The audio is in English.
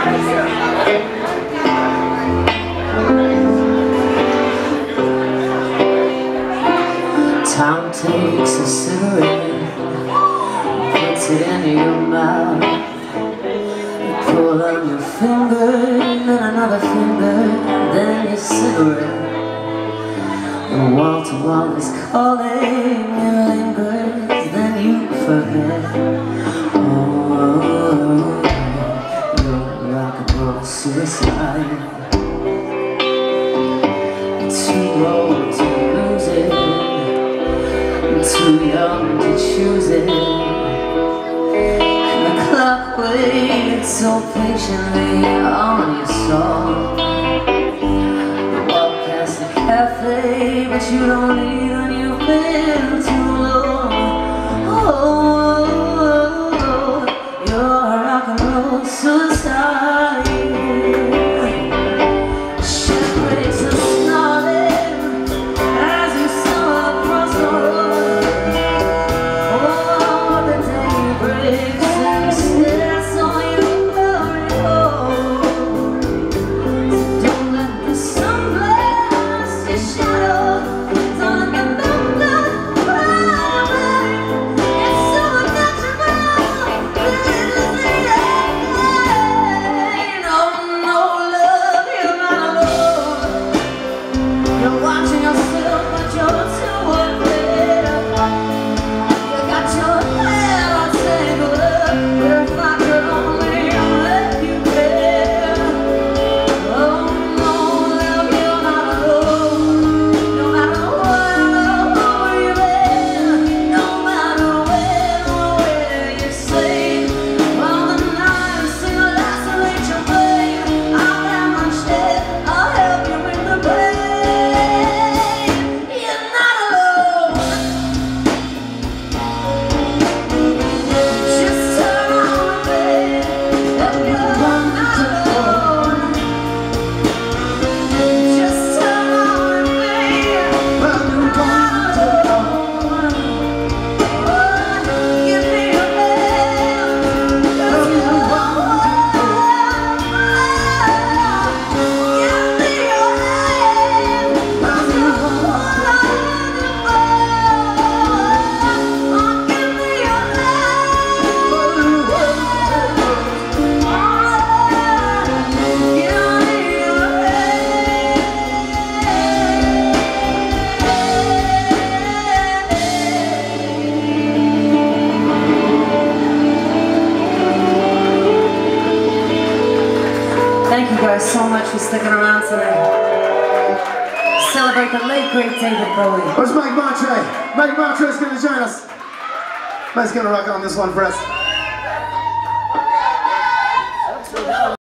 Tom takes a cigarette, puts it in your mouth. You pull on your finger, then another finger, then your cigarette. And wall to wall is calling, it lingers, then you forget. Oh, you're rock and roll suicide. Too old to lose it, too young to choose it. And the clock waits so patiently on your song. You walk past the cafe, but you don't leave when you've been too long. Oh, you're a rock and roll suicide. Thank you guys so much for sticking around tonight. Celebrate the late great David Bowie. Where's Mike Montre? Mike Montre is going to join us. Mike's going to rock on this one for us.